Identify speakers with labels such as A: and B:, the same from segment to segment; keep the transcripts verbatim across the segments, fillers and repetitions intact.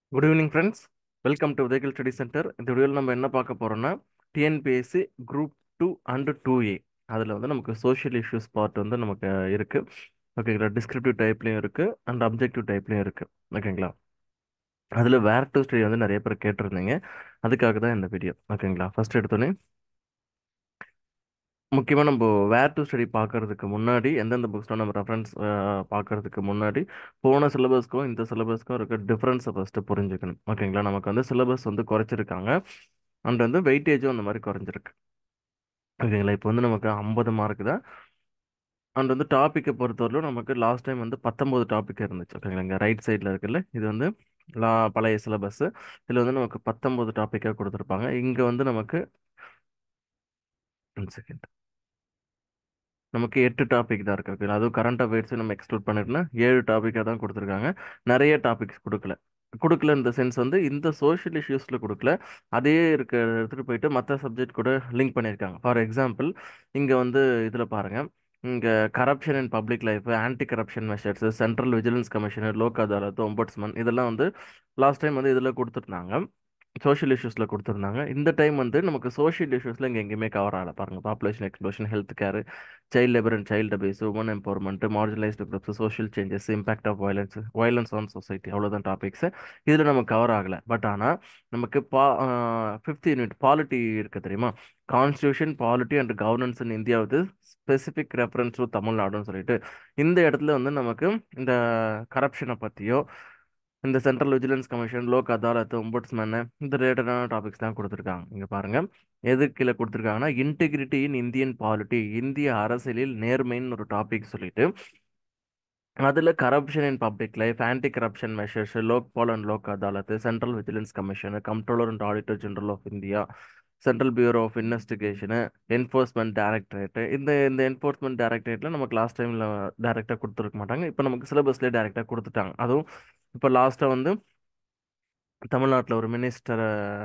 A: Good evening friends. Welcome to உதயகில் study centre. இந்த வீடியோவில் நம்ம என்ன பார்க்க போறோம்னா TNPSC group two and two A அதில் வந்து நமக்கு சோஷியல் இஷ்யூஸ் பார்ட் வந்து நமக்கு இருக்கு. ஓகேங்களா? டிஸ்கிரிப்டிவ் டைப்லையும் இருக்கு அண்ட் அப்ஜெக்டிவ் டைப்லையும் இருக்கு. ஓகேங்களா? அதில் வேர் டு ஸ்டடி வந்து நிறைய பேர் கேட்டிருந்தீங்க. அதுக்காக தான் இந்த வீடியோ. ஓகேங்களா? ஃபர்ஸ்ட் எடுத்தோன்னே முக்கியமாக நம்ம வேர் டு ஸ்டடி பார்க்கறதுக்கு முன்னாடி எந்தெந்த புக்ஸ்லாம் நம்ம ரெஃபரன்ஸ் பார்க்கறதுக்கு முன்னாடி போன சிலபஸ்க்கும் இந்த சிலபஸ்க்கும் இருக்க டிஃப்ரென்ஸை ஃபஸ்ட்டு புரிஞ்சுக்கணும். ஓகேங்களா? நமக்கு வந்து சிலபஸ் வந்து குறைச்சிருக்காங்க அண்ட் வந்து வெயிட்டேஜும் அந்த மாதிரி குறைஞ்சிருக்கு. ஓகேங்களா? இப்போ வந்து நமக்கு ஐம்பது மார்க் தான். அண்ட் வந்து டாப்பிக்கை பொறுத்தவரையிலும் நமக்கு லாஸ்ட் டைம் வந்து பத்தொம்போது டாபிக் இருந்துச்சு. ஓகேங்களா? இங்கே ரைட் சைடில் இருக்குல்ல, இது வந்து லா பழைய சிலபஸ். இதில் வந்து நமக்கு பத்தொம்போது டாப்பிக்காக கொடுத்துருப்பாங்க. இங்கே வந்து நமக்கு ஒன் செகண்ட் நமக்கு எட்டு டாபிக் தான் இருக்குது. ஓகே, அதுவும் கரண்ட் அஃபேர்ஸ் நம்ம எக்ஸ்க்ளூட் பண்ணிட்டோம்னா ஏழு டாப்பிக்காக தான் கொடுத்துருக்காங்க. நிறைய டாபிக்ஸ் கொடுக்கல. கொடுக்கல இந்த சென்ஸ் வந்து இந்த சோஷியல் இஷ்யூஸில் கொடுக்கல. அதே இருக்க எடுத்துகிட்டு போயிட்டு மற்ற சப்ஜெக்ட் கூட லிங்க் பண்ணியிருக்காங்க. ஃபார் எக்ஸாம்பிள் இங்கே வந்து இதில் பாருங்கள், இங்கே corruption in public life, anti corruption measures, central vigilance commissioner, Lok Adalat, ombudsman, இதெல்லாம் வந்து லாஸ்ட் டைம் வந்து இதில் கொடுத்துருந்தாங்க. சோஷியல் இஷ்யூஸில் கொடுத்துருந்தாங்க. இந்த டைம் வந்து நமக்கு சோஷியல் இஷ்யூஸில் இங்கே எங்கேயுமே கவர் ஆகலை. பாருங்கள், population explosion, health care, child labour and child abuse, woman empowerment, marginalised groups, social changes, impact of violence, violence on society, அவ்வளோதான் டாபிக்ஸ். இதில் நமக்கு கவர் ஆகலை. பட் ஆனால் நமக்கு பா ஃபிஃப்த் யூனிட் பாலிட்டி இருக்குது தெரியுமா? Constitution, polity and governance in India with specific reference to தமிழ்நாடுன்னு சொல்லிட்டு இந்த இடத்துல வந்து நமக்கு இந்த கரப்ஷனை பற்றியோ இந்த central vigilance commission, Lok Adalat, ombudsman, இந்த ரிலேட்டடான டாபிக்ஸ் தான் கொடுத்துருக்காங்க. இங்கே பாருங்க, எது கீழே கொடுத்துருக்காங்கன்னா இன்டெகிரிட்டி இன் இந்தியன் பாலிட்டி, இந்திய அரசியலில் நேர்மைன்னு ஒரு டாபிக் சொல்லிட்டு அதில் corruption in public life, anti corruption measures, Lokpal and Lok Adalat, central vigilance commission, comptroller and auditor general of India, central bureau of investigation, enforcement directorate. இந்த இந்த என்ஃபோர்ஸ்மெண்ட் டைரக்டரேட்டில் நமக்கு லாஸ்ட் டைமில் டைரெக்டாக கொடுத்துருக்க மாட்டாங்க. இப்போ நமக்கு சிலபஸ்லேயே டைரெக்டாக கொடுத்துட்டாங்க. அதுவும் இப்போ லாஸ்ட்டாக வந்து தமிழ்நாட்டில் ஒரு மினிஸ்டரை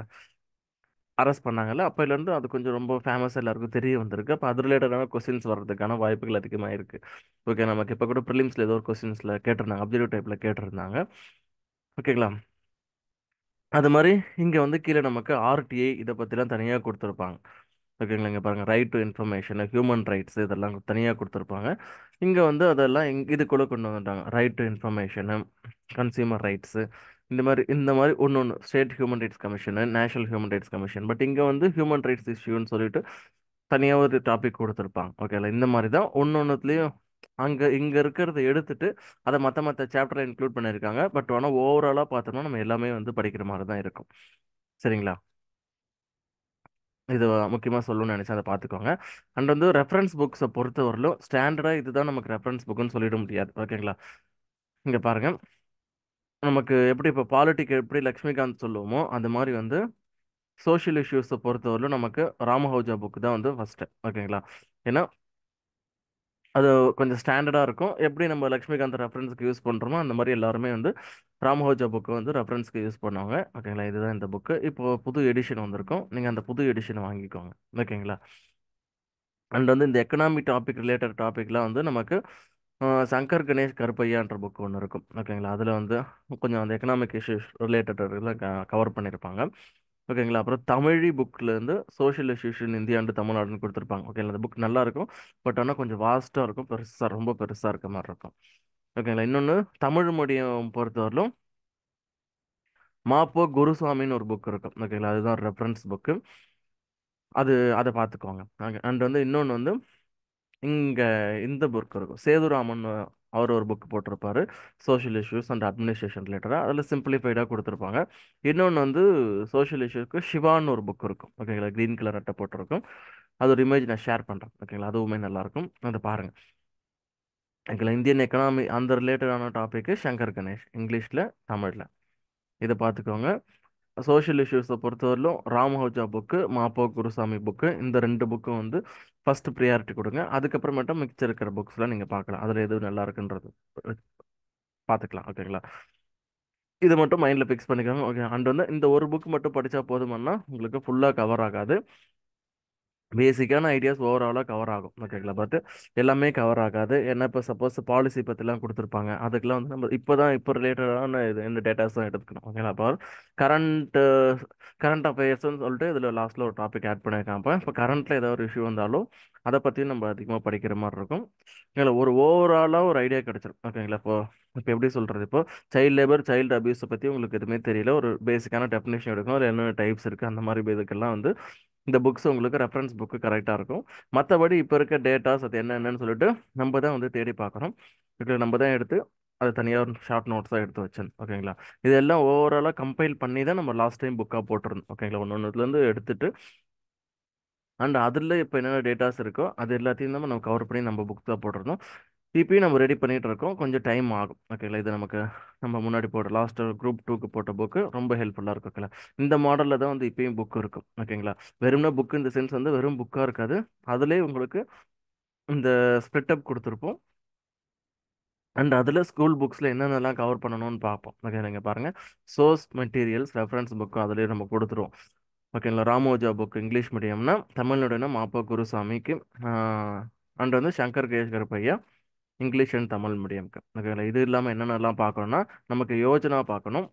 A: அரெஸ்ட் பண்ணாங்கல்ல, அப்போலேருந்து அது கொஞ்சம் ரொம்ப ஃபேமஸ், எல்லாருக்கும் தெரிய வந்திருக்கு. அப்போ அது ரிலேட்டடான கொஸ்டின்ஸ் வர்றதுக்கான வாய்ப்புகள் அதிகமாக இருக்குது. ஓகே, நமக்கு இப்போ கூட ப்ரிலிம்ஸில் ஏதோ ஒரு கொஸ்டின்ஸில் கேட்டிருந்தாங்க, அப்ஜெக்டிவ் டைப்பில் கேட்டிருந்தாங்க. ஓகேங்களா? அது மாதிரி இங்கே வந்து கீழே நமக்கு ஆர்டிஐ இதை பற்றிலாம் தனியாக கொடுத்துருப்பாங்க. ஓகேங்களா? இங்கே பாருங்கள், right to information, human rights, இதெல்லாம் தனியாக கொடுத்துருப்பாங்க. இங்கே வந்து அதெல்லாம் இங் இதுக்குள்ளே கொண்டு வந்துட்டாங்க. Right to information, consumer rights, இந்த மாதிரி இந்த மாதிரி ஒன்று ஒன்று state human rights commission, national human rights commission. But இங்கே வந்து ஹியூமன் ரைட்ஸ் இஷ்யூன்னு சொல்லிட்டு தனியாக ஒரு டாபிக் கொடுத்துருப்பாங்க. ஓகேங்களா? இந்த மாதிரி தான் ஒன்று ஒன்றுத்துலேயும் அங்கே இங்கே இருக்கிறத எடுத்துட்டு அதை மற்ற மற்ற சாப்டரில் இன்க்ளூட் பண்ணியிருக்காங்க. பட் ஆனால் ஓவராலாக பார்த்தோம்னா நம்ம எல்லாமே வந்து படிக்கிற மாதிரி தான் இருக்கும். சரிங்களா? இது முக்கியமாக சொல்லணும்னு நினச்சா அதை பார்த்துக்கோங்க. அண்ட் வந்து ரெஃபரன்ஸ் புக்ஸை பொறுத்தவரையிலும் ஸ்டாண்டர்டாக இதுதான் நமக்கு ரெஃபரன்ஸ் புக்குன்னு சொல்லிட முடியாது. ஓகேங்களா? இங்கே பாருங்கள், நமக்கு எப்படி இப்போ பாலிட்டிக்கு எப்படி லக்ஷ்மிகாந்த் சொல்லுவோமோ அந்த மாதிரி வந்து சோஷியல் இஷ்யூஸை பொறுத்தவரையிலும் நமக்கு ராமஹோஜா புக் தான் வந்து ஃபஸ்ட்டு. ஓகேங்களா? ஏன்னா அது கொஞ்சம் ஸ்டாண்டர்டாக இருக்கும். எப்படி நம்ம லக்ஷ்மிகாந்த் ரெஃபரன்ஸ்க்கு யூஸ் பண்ணுறோமோ அந்த மாதிரி எல்லாருமே வந்து ராமஹோஜா புக்கு வந்து ரெஃபரன்ஸ்க்கு யூஸ் பண்ணுவாங்க. ஓகேங்களா? இதுதான் இந்த புக்கு. இப்போ புது எடிஷன் வந்திருக்கும். நீங்கள் அந்த புது எடிஷனை வாங்கிக்கோங்க. ஓகேங்களா? அண்ட் வந்து இந்த எக்கனாமி டாபிக் ரிலேட்டட் டாபிக்லாம் வந்து நமக்கு அஹ், சங்கர் கணேஷ் கருப்பையான்ற புக் ஒன்று இருக்கும். ஓகேங்களா? அதில் வந்து கொஞ்சம் அந்த எக்கனாமிக் இஷ்யூஸ் ரிலேட்டட் கவர் பண்ணியிருப்பாங்க. ஓகேங்களா? அப்புறம் தமிழி புக்கில் இருந்து social issues in India and தமிழ்நாடுன்னு கொடுத்துருப்பாங்க. ஓகேங்களா? அந்த புக் நல்லா இருக்கும். பட் ஆனால் கொஞ்சம் வாஸ்ட்டாக இருக்கும், பெருசாக, ரொம்ப பெருசாக இருக்க மாதிரி இருக்கும். ஓகேங்களா? இன்னொன்று தமிழ் மீடியம் பொறுத்தவரையிலும் மாப்போ குருசாமின்னு ஒரு புக் இருக்கும். ஓகேங்களா? அதுதான் ரெஃபரன்ஸ் புக்கு. அது அதை பார்த்துக்கோங்க. அண்ட் வந்து இன்னொன்று வந்து இங்கே இந்த புக் இருக்கும், சேதுராமன். அவர் ஒரு புக் போட்டிருப்பாரு, சோஷியல் இஷ்யூஸ் அண்ட் அட்மினிஸ்ட்ரேஷன் ரிலேட்டடாக. அதில் சிம்பிளிஃபைடாக கொடுத்துருப்பாங்க. இன்னொன்று வந்து சோஷியல் இஷ்யூஸ்க்கு சிவான்னு ஒரு புக் இருக்கும். ஓகேங்களா? க்ரீன் கலர் அட்டை போட்டிருக்கும். அது ஒரு இமேஜ் நான் ஷேர் பண்ணுறேன். ஓகேங்களா? அதுவுமே நல்லாயிருக்கும், அதை பாருங்கள். ஓகேங்களா? இந்தியன் எக்கனாமி அந்த ரிலேட்டடான டாபிக்கு சங்கர் கணேஷ், இங்கிலீஷில், தமிழில். இதை பார்த்துக்கோங்க. சோஷியல் இஷ்யூஸை பொறுத்தவரையிலும் ராமஹோஜா புக்கு, மாப்போ குருசாமி புக்கு, இந்த ரெண்டு புக்கும் வந்து ஃபர்ஸ்ட் ப்ரியாரிட்டி கொடுங்க. அதுக்கப்புறமேட்டும் மிச்சம் இருக்கிற புக்ஸ்லாம் நீங்கள் பார்க்கலாம், அதில் எது நல்லா இருக்குன்றது பார்த்துக்கலாம். ஓகேங்களா? இது மட்டும் மைண்டில் ஃபிக்ஸ் பண்ணிக்கோங்க. ஓகே, அண்ட் வந்து இந்த ஒரு புக் மட்டும் படித்தா போதுமானா உங்களுக்கு ஃபுல்லாக கவர் ஆகாது. பேசிக்கான ஐடியாஸ் ஓவராலாக கவர் ஆகும் ஓகேங்களா. பட் எல்லாமே கவர் ஆகாது. ஏன்னா இப்போ சப்போஸ் பாலிசி பற்றிலாம் கொடுத்துருப்பாங்க, அதுக்கெல்லாம் வந்து நம்ம இப்போ தான் இப்போ ரிலேட்டடான இது இந்த டேட்டாஸ் தான் எடுத்துக்கணும் ஓகேங்களா. அப்போ கரண்ட் கரண்ட் அஃபேர்ஸ்னு சொல்லிட்டு இதில் லாஸ்ட்டில் ஒரு டாபிக் ஆட் பண்ணியிருக்காங்க. இப்போ இப்போ கரண்ட்டில் ஏதாவது ஒரு இஷ்யூ வந்தாலும் அதை பற்றியும் நம்ம அதிகமாக படிக்கிற மாதிரி இருக்கும். இல்லை ஒரு ஓவராலாக ஒரு ஐடியா கிடச்சிரும் ஓகேங்களா. இப்போ இப்போ எப்படி சொல்கிறது, இப்போ சைல்டு லேபர் சைல்டு அபியூஸை பற்றி உங்களுக்கு எதுவுமே தெரியல, ஒரு பேசிக்கான டெஃபினேஷன் எடுக்கணும், ஒரு என்னென்ன டைப்ஸ் இருக்குது அந்த மாதிரி இதுக்கெல்லாம் வந்து இந்த புக்ஸ் உங்களுக்கு ரெஃபரன்ஸ் புக்கு கரெக்டாக இருக்கும். மற்றபடி இப்போ இருக்க டேட்டாஸ் அது என்னென்னு சொல்லிட்டு நம்ம தான் வந்து தேடி பார்க்குறோம். இப்போ நம்ம தான் எடுத்து அது தனியாக ஒரு ஷார்ட் நோட்ஸாக எடுத்து வச்சேன் ஓகேங்களா. இதெல்லாம் ஓவராலாக கம்பைல் பண்ணி தான் நம்ம லாஸ்ட் டைம் புக்காக போட்டிருந்தோம் ஓகேங்களா. ஒன்று ஒன்றுலேருந்து எடுத்துட்டு அண்ட் அதில் இப்போ என்னென்ன டேட்டாஸ் இருக்கோ அது எல்லாத்தையும் தான் நம்ம கவர் பண்ணி நம்ம புக் தான் போட்டிருந்தோம். இப்பயும் நம்ம ரெடி பண்ணிட்டு இருக்கோம், கொஞ்சம் டைம் ஆகும் ஓகேங்களா. இது நமக்கு நம்ம முன்னாடி போட்ட லாஸ்ட் குரூப் டூக்கு போட்ட புக்கு ரொம்ப ஹெல்ப்ஃபுல்லாக இருக்கும் ஓகேங்களா. இந்த மாடலில் தான் வந்து இப்பயும் புக் இருக்கும் ஓகேங்களா. வெறும்னா புக் இந்த சென்ஸ் வந்து வெறும் புக்காக இருக்காது, அதுலேயே உங்களுக்கு இந்த ஸ்ப்ளிட் அப் கொடுத்துருப்போம். அண்ட் அதில் ஸ்கூல் புக்ஸில் என்னென்னலாம் கவர் பண்ணணும்னு பார்ப்போம் ஓகே. நீங்கள் பாருங்கள், சோர்ஸ் மெட்டீரியல்ஸ் ரெஃபரன்ஸ் புக்கும் அதிலேயே நம்ம கொடுத்துருவோம் ஓகேங்களா. ராமோஜா புக் இங்கிலீஷ் மீடியம்னா, தமிழ்நாடுனா மாப்பா குருசாமிக்கு, அண்ட் வந்து சங்கர் கேஷ்கர் பையா இங்கிலீஷ் அண்ட் தமிழ் மீடியம்க்கு ஓகேங்களா. இது இல்லாமல் என்னென்னலாம் பார்க்கணும்னா, நமக்கு யோஜனா பார்க்கணும்.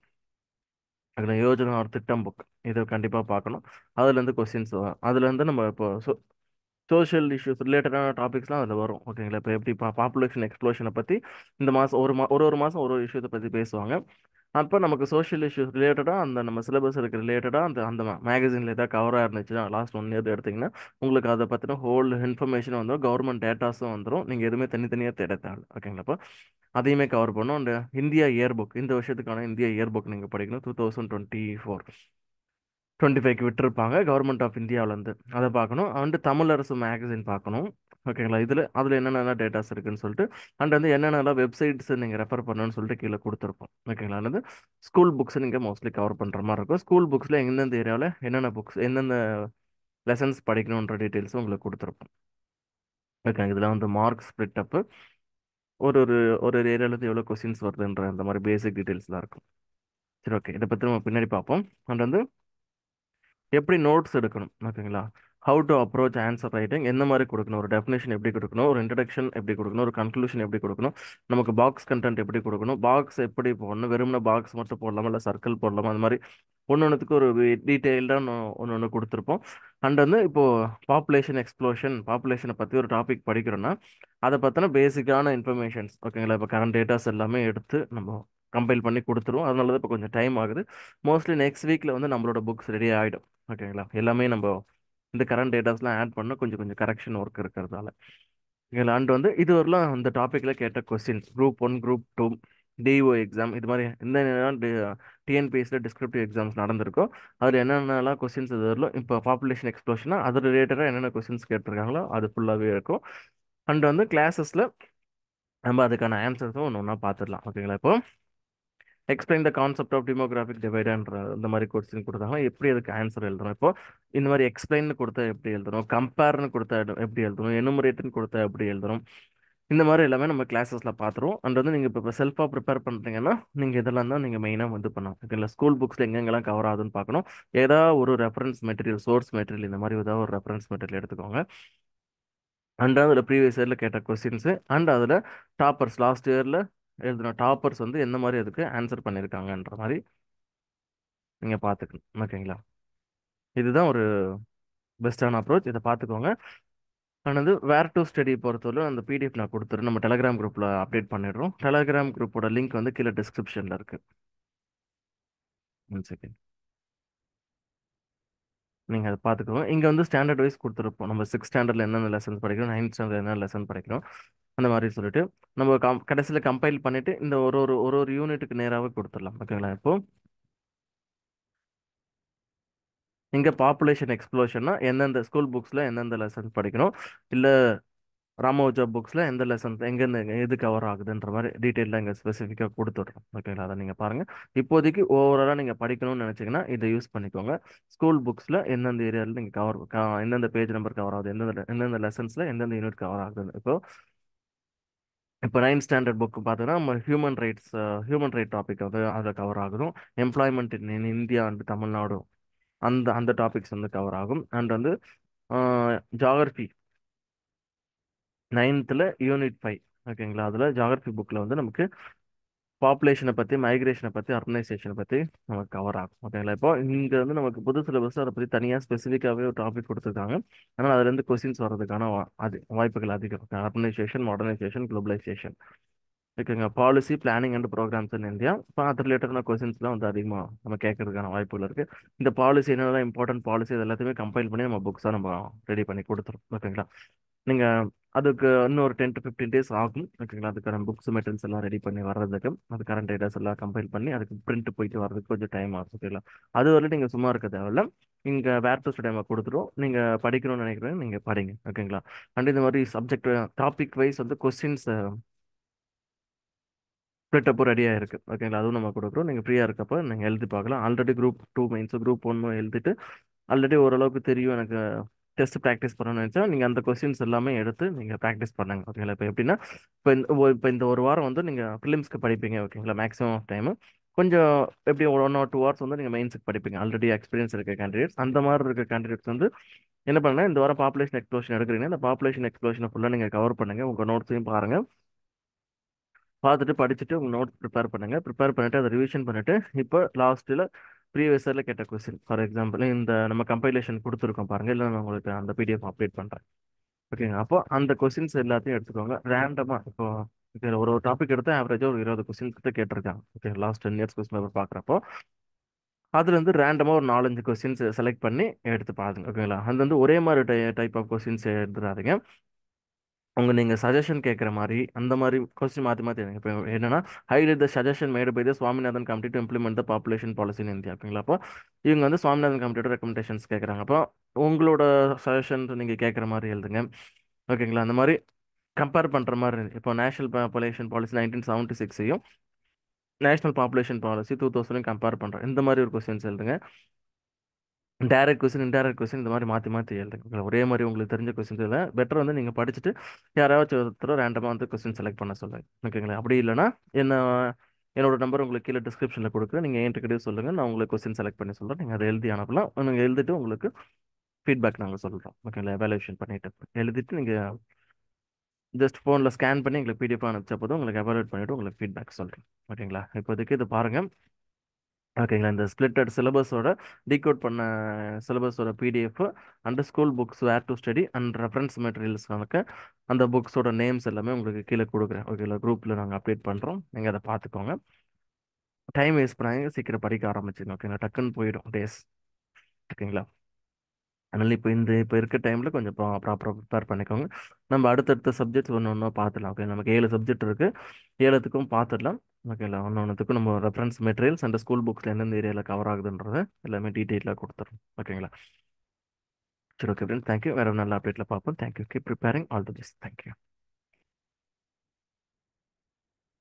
A: அதில் யோஜனா ஒரு திட்டம் புக் இது கண்டிப்பாக பார்க்கணும். அதுலேருந்து கொஸ்டின்ஸ் வரும். அதுலேருந்து நம்ம இப்போ சோ சோஷியல் இஷ்யூஸ் ரிலேட்டடான டாபிக்ஸ்லாம் அதில் வரும் ஓகேங்களா. இப்போ எப்படி பா பாப்புலேஷன் எக்ஸ்ப்ளோஷனை பற்றி இந்த மாதம் ஒரு மா ஒரு ஒரு மாதம் ஒரு ஒரு விஷயத்தை பற்றி பேசுவாங்க. அப்போ நமக்கு சோஷியல் இஷ்யூஸ் ரிலேட்டடாக அந்த நம்ம சிலபஸ் இருக்க ரிலேட்டடாக அந்த அந்த மேகசினில் ஏதாவது கவராக இருந்துச்சுன்னா லாஸ்ட் ஒன் இயர் எடுத்திங்கன்னா உங்களுக்கு அதை பற்றின ஹோல் இன்ஃபர்மேஷன் வந்துடும், கவர்மெண்ட் டேட்டாஸும் வந்துடும், நீங்கள் எதுவுமே தனித்தனியாக தேட தேவை ஓகேங்களா. அப்போ அதையுமே கவர் பண்ணும். அந்த இந்தியா இயர் புக் இந்த வருஷத்துக்கான இந்தியா இயர் புக் நீங்கள் படிக்கணும். Two thousand twenty four twenty ஃபைவ்க்கு விட்டுருப்பாங்க கவர்மெண்ட் ஆஃப் இந்தியாவிலேருந்து, அதை பார்க்கணும். அண்டு தமிழரசு மேகசின் பார்க்கணும் ஓகேங்களா. இதில் அதில் என்னென்ன டேட்டாஸ் இருக்குன்னு சொல்லிட்டு அண்ட் வந்து என்னென்னலாம் வெப்சைட்ஸ் நீங்கள் ரெஃபர் பண்ணணும்னு சொல்லிட்டு கீழே கொடுத்துருப்போம் ஓகேங்களா. வந்து ஸ்கூல் புக்ஸ் நீங்கள் மோஸ்ட்லி கவர் பண்ணுற மாதிரி இருக்கும். ஸ்கூல் புக்ஸில் எந்தெந்த ஏரியாவில் என்னென்ன புக்ஸ் எந்தெந்த லெசன்ஸ் படிக்கணுன்ற டீட்டெயில்ஸும் உங்களுக்கு கொடுத்துருப்போம் ஓகே. இதில் வந்து மார்க் ஸ்ப்ளிட் அப்பு ஒரு ஒரு ஒரு ஏரியாவிலேருந்து எவ்வளோ கொஸ்டின்ஸ் வருதுன்ற அந்த மாதிரி பேசிக் டீட்டெயில்ஸ்லாம் இருக்கும். சரி ஓகே, இதை பற்றி நம்ம பின்னாடி பார்ப்போம். அண்ட் வந்து எப்படி நோட்ஸ் எடுக்கணும் ஓகேங்களா. How to approach answer writing எந்த மாதிரி கொடுக்கணும், ஒரு டெஃபினேஷன் எப்படி கொடுக்கணும், ஒரு இன்ட்ரடக்ஷன் எப்படி கொடுக்கணும், ஒரு கன்க்ளூஷன் எப்படி கொடுக்கணும், நமக்கு பாக்ஸ் கண்டென்ட் எப்படி கொடுக்கணும், பாக்ஸ் எப்படி போடணும், வெறும்னா பாக்ஸ் மட்டும் போடலாமா இல்லை சர்க்கிள் போடலாமா, அந்த மாதிரி ஒன்று ஒன்றுத்துக்கு ஒரு டீட்டெயில்டாக ஒன்று ஒன்று கொடுத்துருப்போம். அண்ட் வந்து இப்போது பாப்புலேஷன் எக்ஸ்ப்ளோஷன் பாப்புலேஷனை பற்றி ஒரு டாபிக் படிக்கிறோன்னா அதை பற்றின பேசிக்கான இன்ஃபர்மேஷன்ஸ் ஓகேங்களா. இப்போ கரண்ட் டேட்டாஸ் எல்லாமே எடுத்து நம்ம கம்பைல் பண்ணி கொடுத்துருவோம். அதனால தான் இப்போ கொஞ்சம் டைம் ஆகுது. மோஸ்ட்லி நெக்ஸ்ட் வீக்கில் வந்து நம்மளோட புக்ஸ் ரெடி ஆகிடும் ஓகேங்களா. எல்லாமே நம்ம இந்த கரண்ட் டேட்டாஸ்லாம் ஆட் பண்ண கொஞ்சம் கொஞ்சம் கரெக்ஷன் ஒர்க் இருக்கிறதால ஓகேங்களா. அண்ட் வந்து இது வரலாம் அந்த டாப்பிக்கில் கேட்ட questions group one group two DO exam இது மாதிரி இந்த டிஎன்பிஎஸ்சியில் டிஸ்கிரிப்டிவ் எக்ஸாம்ஸ் நடந்திருக்கோ அதில் என்னென்னலாம் கொஸ்டின்ஸ் இது வரலாம். இப்போ பாப்புலேஷன் எக்ஸ்ப்ளோஷனா அது ரிலேட்டடாக என்னென்ன கொஸ்டின்ஸ் கேட்டிருக்காங்களோ அது ஃபுல்லாகவே இருக்கும். அண்ட் வந்து கிளாஸஸில் நம்ம அதுக்கான ஆன்சர்ஸும் ஒன்று ஒன்றா பார்த்துடலாம் ஓகேங்களா. இப்போ explain the concept of demographic டிவைடன்ற இந்த மாதிரி கொஸ்டின் கொடுத்தாங்கன்னா எப்படி அதுக்கு ஆன்சர் எழுதணும். இப்போ இந்த மாதிரி எக்ஸ்பிளைன் கொடுத்தா எப்படி எழுதணும், கம்பேர்னு கொடுத்தா எப்படி எழுதணும், எனுமரேட்னு கொடுத்தா எப்படி எழுதணும், இந்த மாதிரி எல்லாமே நம்ம கிளாஸஸில் பார்த்துருவோம். அண்ட் வந்து நீங்கள் இப்போ செல்ஃபாக ப்ரிப்பேர் பண்ணுறீங்கன்னா நீங்கள் இதெல்லாம் தான் நீங்கள் மெயினாக வந்து பண்ணணும் ஓகேங்களா. ஸ்கூல் புக்ஸில் எங்கெங்கெல்லாம் கவர் ஆகுதுன்னு பார்க்கணும். ஏதாவது ஒரு ரெஃபரன்ஸ் மெட்டீரியல் சோர்ஸ் மெட்டீரியல் இந்த மாதிரி ஏதாவது ஒரு ரெஃபரன்ஸ் மெட்டீரியல் எடுத்துக்கோங்க. அண்ட் அதில் ப்ரீவியஸ் இயரில் கேட்ட கொஸ்டின்ஸு அண்ட் அதில் டாப்பர்ஸ் லாஸ்ட் இயரில் எழுதின டாப்பர்ஸ் வந்து எந்த மாதிரி அதுக்கு ஆன்சர் பண்ணியிருக்காங்கன்ற மாதிரி நீங்கள் பார்த்துக்கணும் ஓகேங்களா. இதுதான் ஒரு பெஸ்ட்டான அப்ரோச், இதை பார்த்துக்கோங்க. அண்ட் வந்து வேர் டு ஸ்டடி பொறுத்தவரை அந்த பிடிஎஃப் நான் கொடுத்துருவேன், நம்ம டெலகிராம் குரூப்பில் அப்டேட் பண்ணிடுறோம். டெலகிராம் குரூப்போட லிங்க் வந்து கீழே டிஸ்கிரிப்ஷனில் இருக்குது. ஒன் செகண்ட், நீங்கள் அதை பார்த்துக்கோங்க. இங்கே வந்து ஸ்டாண்டர்ட் வைஸ் கொடுத்துருப்போம், நம்ம சிக்ஸ் ஸ்டாண்டர்டில் என்னென்ன லெசன்ஸ் படிக்கிறோம், நைன்த் ஸ்டாண்டர்ட் என்ன லெசன் படிக்கிறோம் அந்த மாதிரி சொல்லிட்டு நம்ம கம் கடைசியில் கம்பைல் பண்ணிவிட்டு இந்த ஒரு ஒரு ஒரு ஒரு யூனிட்டுக்கு நேராகவே கொடுத்துடலாம் ஓகேங்களா. இப்போது இங்கே பாப்புலேஷன் எக்ஸ்ப்ளோஷன்னா எந்தெந்த ஸ்கூல் புக்ஸில் எந்தெந்த லெசன்ஸ் படிக்கணும், இல்லை ராமோஜா புக்ஸில் எந்த லெசன் எங்கேருந்து எது கவர் ஆகுதுன்ற மாதிரி டீட்டெயிலாக இங்கே ஸ்பெசிஃபிக்காக கொடுத்துட்றோம் ஓகேங்களா. அதை நீங்கள் பாருங்கள். இப்போதைக்கு ஓவராலாக நீங்கள் படிக்கணும்னு நினச்சிங்கன்னா இதை யூஸ் பண்ணிக்கோங்க. ஸ்கூல் புக்ஸில் எந்தெந்த ஏரியாவில் நீங்கள் கவர் எந்தெந்த பேஜ் நம்பர் கவர் ஆகுது, எந்தெந்த எந்தெந்த லெசன்ஸில் எந்தெந்த யூனிட் கவர் ஆகுது. இப்போ இப்போ நைன்த் ஸ்டாண்டர்ட் புக் பார்த்தீங்கன்னா நம்ம human rights human right topic வந்து அதில் கவர் ஆகும். Employment in India and Tamil Nadu அந்த அந்த டாபிக்ஸ் வந்து கவர் ஆகும். அண்ட் வந்து ஜாகிரபி நைன்த்தில் யூனிட் ஃபைவ். ஓகேங்களா, அதில் ஜாகிரபி புக்கில் வந்து நமக்கு பாப்புலேஷனை பற்றி, மைக்ரேஷனை பற்றி, அர்பனைசேஷனை பற்றி நமக்கு கவர் ஆகும். ஓகேங்களா, இப்போ இங்கே வந்து நமக்கு புது சிலபஸ் அதை பற்றி தனியாக ஸ்பெசிஃபிக்காகவே ஒரு டாபிக் கொடுத்துருக்காங்க. ஆனால் அதுலேருந்து கொஸ்டின்ஸ் வர்றதுக்கான வா- அது வாய்ப்புகள் அதிகம். Urbanisation, modernisation, globalisation. ஓகேங்க, policy planning and programmes in India. இப்போ அது ரிலேட்டடான கொஸ்டின்ஸ்லாம் வந்து அதிகமாக நம்ம கேட்கறதுக்கான வாய்ப்புகள் இருக்குது. இந்த பாலிசி என்னென்ன இம்பார்ட்டன்ட் பாலிசி இது எல்லாத்தையுமே கம்பைல் பண்ணி நம்ம புக்ஸாக நம்ம ரெடி பண்ணி கொடுத்துரும். ஓகேங்களா, நீங்கள் அதுக்கு இன்னும் ஒரு டென் டு ஃபிஃப்டீன் டேஸ் ஆகும். ஓகேங்களா, அதுக்கான புக்ஸ் மெட்டீரியல்ஸ் எல்லாம் ரெடி பண்ணி வர்றதுக்கு, அது கரண்ட் ஐடியாஸ் எல்லாம் கம்பைல் பண்ணி அதுக்கு பிரிண்ட் போயிட்டு வர்றதுக்கு கொஞ்சம் டைம் ஆகும். ஓகேங்களா, அது வரையும் நீங்கள் சும்மா இருக்க தேவையில்ல. இங்கே வேர் டு ஸ்டடி கொடுத்துரும். நீங்கள் படிக்கணும்னு நினைக்கிறேன், நீங்கள் படிங்க. ஓகேங்களா, அண்ட் இந்த மாதிரி சப்ஜெக்ட் டாபிக் வைஸ் வந்து கொஸ்டின்ஸ் ஸ்பிளிட்டப்பும் ரெடியாக இருக்குது. ஓகேங்களா, அதுவும் நம்ம கொடுக்குறோம். நீங்கள் ஃப்ரீயாக இருக்கப்போ நீங்கள் எழுதி பார்க்கலாம். Already group two mains, group ஒன்னும் எழுதிட்டு ஆல்ரெடி ஓரளவுக்கு தெரியும் எனக்கு, டெஸ்ட் ப்ராக்டிஸ் பண்ணணும்னு நினச்சா நீங்கள் அந்த கொஸ்டின்ஸ் எல்லாமே எடுத்து நீங்கள் ப்ராக்டிஸ் பண்ணுங்க. ஓகேங்களா, இப்போ எப்படின்னா இப்போ இந்த ஒ- இப்போ இந்த ஒரு வாரம் வந்து நீங்கள் ப்ரிலிம்ஸ்க்கு படிப்பீங்க. ஓகேங்களா, மேக்ஸிமம் ஆஃப் டைம் கொஞ்சம் எப்படி ஒன் ஆர் டூ ஹவர்ஸ் வந்து நீங்கள் மெயின்ஸுக்கு படிப்பீங்க. ஆல்ரெடி எக்ஸ்பீரியன்ஸ் இருக்க கேண்டிடேட்ஸ், அந்த மாதிரி இருக்க கேண்டிடேட்ஸ் வந்து என்ன பண்ணுங்க, இந்த வாரம் பாப்புலேஷன் எக்ஸ்ப்ளோஷன் எடுக்கிறீங்கன்னா இந்த பாப்புலேஷன் எக்ஸ்ப்ளோஷனை ஃபுல்லாக நீங்கள் கவர் பண்ணுங்கள். உங்கள் நோட்ஸையும் பாருங்கள், பார்த்துட்டு படிச்சுட்டு உங்கள் நோட்ஸ் ப்ரிப்பேர் பண்ணுங்க. ப்ரிப்பேர் பண்ணிட்டு அதை ரிவிஷன் பண்ணிட்டு இப்போ லாஸ்ட்டில் ப்ரீவியஸ் இயரில் கேட்ட கொஸ்டின், ஃபார் எக்ஸாம்பிள் இந்த நம்ம கம்பைலேஷன் கொடுத்துருக்கோம் பாருங்க, இல்லை நான் உங்களுக்கு அந்த பிடிஎஃப் அப்டேட் பண்ணுறேன். ஓகேங்க, அப்போ அந்த கொஸ்டின்ஸ் எல்லாத்தையும் எடுத்துக்கோங்க. ரேண்டமாக இப்போ இதில் ஒரு ஒரு டாபிக் எடுத்து ஆவரேஜாக ஒரு இருபது கொஸ்டின் கிட்ட கேட்டிருக்காங்க. ஓகே, last ten years question paper பார்க்குறப்போ அதுலேருந்து ரேண்டமாக ஒரு நாலஞ்சு கொஸ்டின்ஸ் செலக்ட் பண்ணி எடுத்து பாருங்க. ஓகேங்களா, அது வந்து ஒரே மாதிரி டை டைப் ஆஃப் கொஸ்டின்ஸ் எடுத்துடாதீங்க. உங்க நீங்க சஜஷன் கேட்குற மாதிரி அந்த மாதிரி கொஸ்டின் மாற்றி மாற்றி எனக்கு இப்போ என்னன்னா, highlight the suggestion made by the Swaminathan committee to implement the population policy in India. ஓகேங்களா, அப்போ இவங்க வந்து சுவாமிநாதன் கமிட்டியோட ரெக்கமெண்டேஷன்ஸ் கேட்குறாங்க. அப்போ உங்களோட சஜஷன் நீங்கள் கேட்குற மாதிரி எழுதுங்க. ஓகேங்களா, அந்த மாதிரி கம்பேர் பண்ணுற மாதிரி இருக்கு. இப்போ national population policy nineteen seventy சிக்ஸையும் நேஷனல் பாப்புலேஷன் பாலிசி டூ தௌசண்டையும் கம்பேர் பண்ணுறோம். இந்த மாதிரி ஒரு கொஸ்டின்ஸ் எழுதுங்க. டைரக்ட் கொஸ்டின், இன்டைரக்ட் கொஸ்டின் இந்த மாதிரி மாற்றி மாற்றி எழுதுங்க. ஒரே மாதிரி உங்களுக்கு தெரிஞ்ச கொஸ்டின்ஸ் இல்லை. பெட்டர் வந்து நீங்கள் படிச்சுட்டு யாராச்சும் ஒருத்தர் ரேண்டமாக வந்து கொஸ்டின் செலக்ட் பண்ண சொல்லுங்க. ஓகேங்களா, அப்படி இல்லைன்னா என்ன, என்னோட நம்பர் உங்களுக்கு கீழே டிஸ்கிரிப்ஷனில் கொடுக்குறேன். நீங்கள் என்கிட்ட சொல்லுங்கள், நான் உங்களுக்கு கொஸ்டின் செலக்ட் பண்ணி சொல்கிறேன். நீங்கள் அதை எழுதி அனுப்பலாம். நீங்கள் எழுதிட்டு உங்களுக்கு ஃபீட்பேக் நாங்கள் சொல்கிறோம். ஓகேங்களா, எவாலுவேஷன் பண்ணிவிட்டு எழுதிட்டு நீங்கள் ஜஸ்ட் ஃபோனில் ஸ்கேன் பண்ணி எங்களுக்கு பிடிஎஃப் அனுப்பிச்சா போதும், உங்களுக்கு எவாலுவேட் பண்ணிவிட்டு உங்களுக்கு ஃபீட்பேக் சொல்கிறேன். ஓகேங்களா, இப்போதைக்கு இது பாருங்கள். ஓகேங்களா, இந்த ஸ்பிளிட்டட் சிலபஸோட டீகோட் பண்ண சிலபஸோட PDF and school books where to study and reference materials கணக்கு அந்த புக்ஸோட நேம்ஸ் எல்லாமே உங்களுக்கு கீழே கொடுக்குறேன். ஓகேங்களா, குரூப்பில் நாங்கள் அப்டேட் பண்ணுறோம், நீங்கள் அதை பார்த்துக்கோங்க. டைம் வேஸ்ட் பண்ணாங்க, சீக்கிரம் படிக்க ஆரம்பிச்சுங்க. ஓகேங்களா, டக்குன்னு போயிடும் டேஸ். ஓகேங்களா, அதனால் இப்போ இந்த இப்போ இருக்க டைமில் கொஞ்சம் ப்ராப்பராக ப்ரிப்பேர் பண்ணிக்கோங்க. நம்ம அடுத்தடுத்த சப்ஜெக்ட்ஸ் ஒன்று ஒன்றா பார்த்துலாம். ஓகே, நமக்கு ஏழு சப்ஜெக்ட் இருக்குது, ஏழுத்துக்கும் பார்த்துடலாம். ஓகேங்களா, ஒன்று ஒன்றுத்துக்கும் நம்ம ரெஃபரன்ஸ் மெட்டீரியல்ஸ் அண்ட் ஸ்கூல் புக்ஸில் எந்தெந்த ஏரியாவில் கவர் ஆகுதுன்றது எல்லாமே டீட்டெயிலாக கொடுத்துரும். ஓகேங்களா, சரி, ஓகே ஃப்ரெண்ட்ஸ், தேங்க்யூ. வேறு நல்ல அப்டேட்டில் பார்ப்போம். Thank you. Keep preparing. All the best. Thank you.